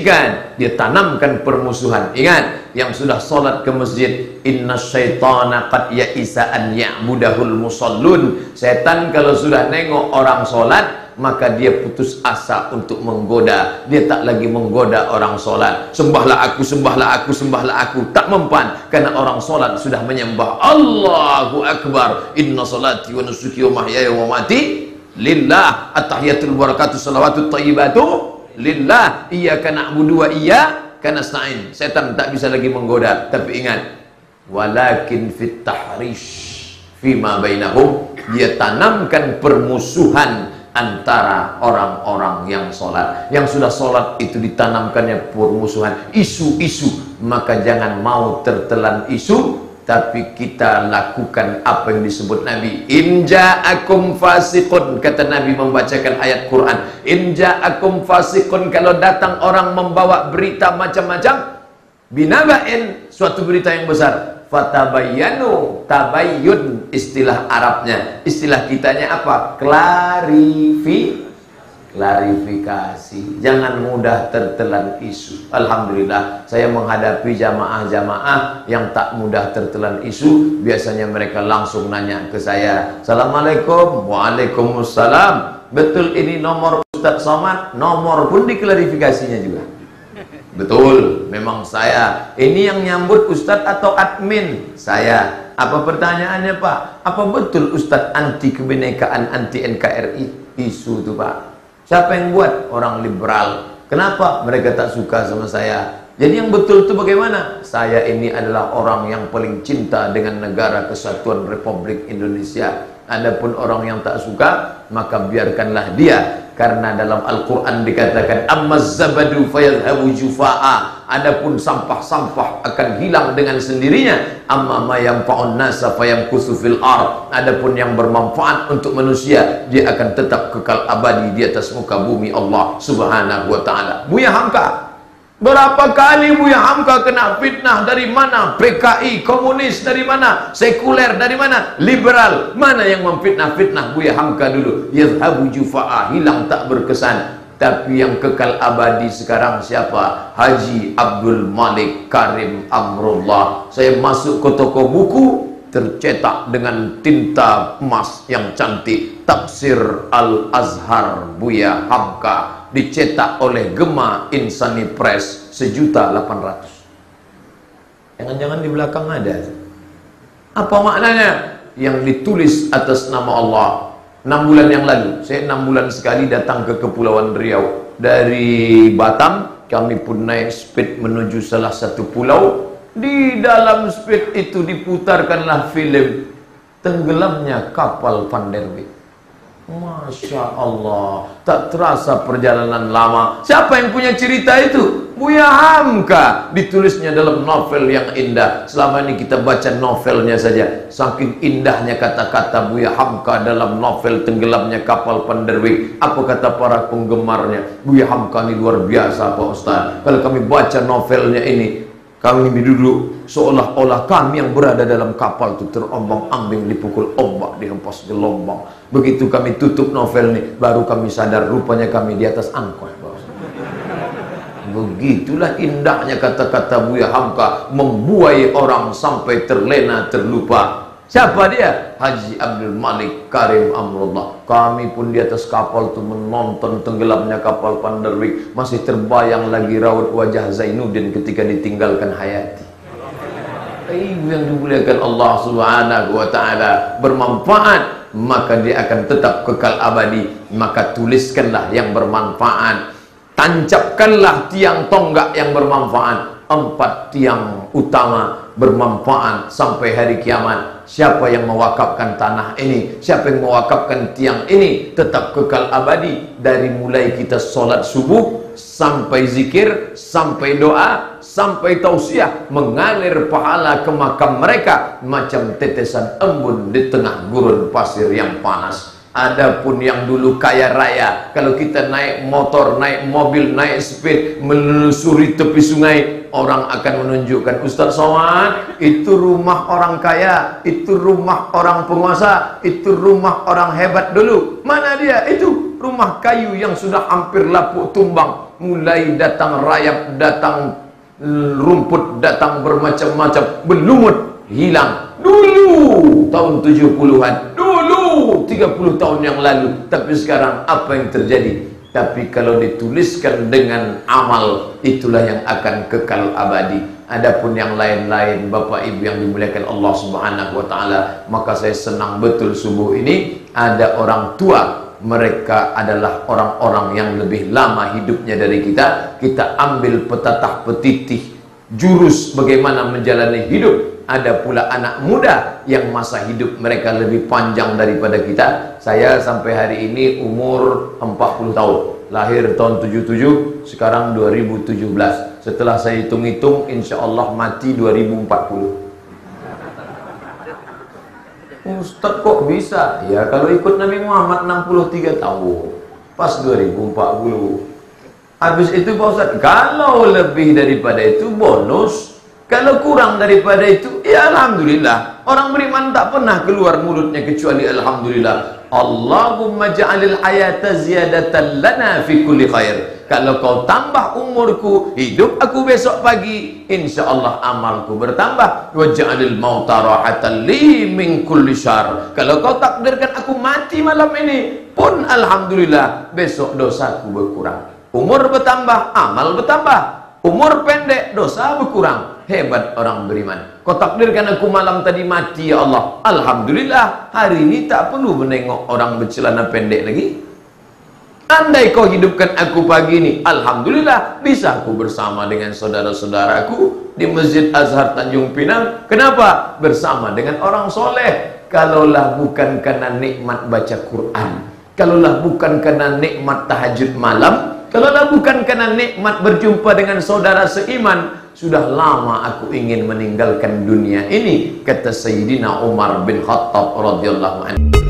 Kebaikan, dia tanamkan permusuhan. Ingat, yang sudah sholat ke masjid, inna syaitana qad ya'isa an ya'budahul musallun. Setan kalau sudah nengok orang sholat, maka dia putus asa untuk menggoda. Dia tak lagi menggoda orang sholat. Sembahlah aku, sembahlah aku, sembahlah aku. Tak mempan, karena orang sholat sudah menyembah Allahu Akbar. Inna salati wa nusuki wa mahyaya wa mati lillah. At-tahiyatul barakatuh salawatut tayyibatu lillah. Iyyaka na'budu wa iyyaka nasta'in. Setan tak bisa lagi menggoda. Tapi ingat, walakin fit tahrish fima bainahum, dia tanamkan permusuhan antara orang-orang yang sholat. Yang sudah sholat itu ditanamkannya permusuhan, isu-isu. Maka jangan mau tertelan isu, tapi kita lakukan apa yang disebut Nabi. In ja'akum fasiqun, kata Nabi membacakan ayat Quran. In ja'akum fasiqun, kalau datang orang membawa berita macam-macam, binaba'in, suatu berita yang besar, fatabayyanu, tabayyun istilah Arabnya. Istilah kitanya apa? Klarifikasi. Jangan mudah tertelan isu. Alhamdulillah, saya menghadapi jamaah-jamaah yang tak mudah tertelan isu. Biasanya mereka langsung nanya ke saya, Assalamualaikum. Waalaikumsalam. Betul ini nomor Ustadz Somad? Nomor pun diklarifikasinya juga. Betul, memang saya. Ini yang nyambut Ustadz atau admin? Saya. Apa pertanyaannya Pak? Apa betul Ustadz anti kebinekaan, anti NKRI? Isu itu Pak. Siapa yang buat? Orang liberal. Kenapa? Mereka tak suka sama saya. Jadi yang betul itu bagaimana? Saya ini adalah orang yang paling cinta dengan negara kesatuan Republik Indonesia. Adapun orang yang tak suka, maka biarkanlah dia. Karena dalam Al-Quran dikatakan ammaz zabadu fayadhabu jufa'a. Adapun sampah-sampah akan hilang dengan sendirinya. Amma ma yanfa'un nasa fayamkuthu fil ard. Adapun yang bermanfaat untuk manusia, dia akan tetap kekal abadi di atas muka bumi Allah Subhanahu wa ta'ala. Buya Hamka, berapa kali Buya Hamka kena fitnah? Dari mana? PKI, komunis dari mana? Sekuler dari mana? Liberal. Mana yang memfitnah-fitnah Buya Hamka dulu? Yadhabu jufa'a, hilang tak berkesan. Tapi yang kekal abadi sekarang siapa? Haji Abdul Malik Karim Amrullah. Saya masuk ke toko buku, tercetak dengan tinta emas yang cantik, Tafsir Al-Azhar Buya Hamka, dicetak oleh Gema Insani Press, 1.800.000. Jangan-jangan di belakang ada. Apa maknanya? Yang ditulis atas nama Allah. 6 bulan yang lalu, saya 6 bulan sekali datang ke Kepulauan Riau. Dari Batam, kami pun naik speed menuju salah satu pulau. Di dalam speed itu diputarkanlah film tenggelamnya kapal Van der Wijk. Masya Allah, tak terasa perjalanan lama. Siapa yang punya cerita itu? Buya Hamka. Ditulisnya dalam novel yang indah. Selama ini kita baca novelnya saja. Saking indahnya kata-kata Buya Hamka dalam novel tenggelamnya kapal Van der Wijk. Apa kata para penggemarnya? Buya Hamka ini luar biasa Pak Ustaz. Kalau kami baca novelnya ini, kami duduk seolah-olah kami yang berada dalam kapal itu terombang-ambing, dipukul ombak, dihempas gelombang. Begitu kami tutup novel ini, baru kami sadar rupanya kami di atas angkot. Begitulah indahnya kata-kata Buya Hamka, membuai orang sampai terlena, terlupa. Siapa dia? Haji Abdul Malik Karim Amrullah. Kami pun di atas kapal itu menonton tenggelamnya kapal Van der Wijk. Masih terbayang lagi raut wajah Zainuddin ketika ditinggalkan Hayati. Ibu yang dimuliakan Allah Subhanahu wa ta'ala, bermanfaat, maka dia akan tetap kekal abadi. Maka tuliskanlah yang bermanfaat, tancapkanlah tiang tonggak yang bermanfaat. 4 tiang utama bermanfaat sampai hari kiamat. Siapa yang mewakafkan tanah ini, siapa yang mewakafkan tiang ini, tetap kekal abadi. Dari mulai kita sholat subuh sampai zikir, sampai doa, sampai tausiah, mengalir pahala ke makam mereka macam tetesan embun di tengah gurun pasir yang panas. Adapun yang dulu kaya raya, kalau kita naik motor, naik mobil, naik speed, menelusuri tepi sungai, orang akan menunjukkan, Ustadz Somad, itu rumah orang kaya, itu rumah orang penguasa, itu rumah orang hebat dulu. Mana dia? Itu rumah kayu yang sudah hampir lapuk tumbang, mulai datang rayap, datang rumput, datang bermacam-macam, berlumut, hilang. Dulu tahun 70-an, dulu 30 tahun yang lalu. Tapi sekarang apa yang terjadi? Tapi kalau dituliskan dengan amal, itulah yang akan kekal abadi. Adapun yang lain-lain, Bapak Ibu yang dimuliakan Allah Subhanahu wa taala, maka saya senang betul subuh ini ada orang tua, mereka adalah orang-orang yang lebih lama hidupnya dari kita. Kita ambil petatah petitih jurus bagaimana menjalani hidup. Ada pula anak muda yang masa hidup mereka lebih panjang daripada kita. Saya sampai hari ini umur 40 tahun, lahir tahun 77, sekarang 2017. Setelah saya hitung-hitung, insya Allah mati 2040. Ustaz kok bisa? Ya kalau ikut Nabi Muhammad 63 tahun, pas 2040. Habis itu Pak Ustaz, kalau lebih daripada itu bonus, kalau kurang daripada itu, ya alhamdulillah. Orang beriman tak pernah keluar mulutnya kecuali alhamdulillah. Allahumma ja'alil hayata ziyadatan lana fi kulli khair. Kalau kau tambah umurku, hidup aku besok pagi, insya Allah amalku bertambah. Wa ja'alil mauta rahatan li min kulli syarr. Kalau kau takdirkan aku mati malam ini, pun alhamdulillah, besok dosaku berkurang. Umur bertambah, amal bertambah. Umur pendek, dosa berkurang. Hebat orang beriman. Kau takdirkan aku malam tadi mati, ya Allah, alhamdulillah, hari ini tak perlu menengok orang bercelana pendek lagi. Andai kau hidupkan aku pagi ini, alhamdulillah, bisa aku bersama dengan saudara-saudaraku di Masjid Azhar Tanjung Pinang. Kenapa? Bersama dengan orang soleh. Kalaulah bukan karena nikmat baca Quran, kalaulah bukan karena nikmat tahajud malam, kalaulah bukan karena nikmat berjumpa dengan saudara seiman, sudah lama aku ingin meninggalkan dunia ini, kata Sayyidina Umar bin Khattab radhiyallahu anhu.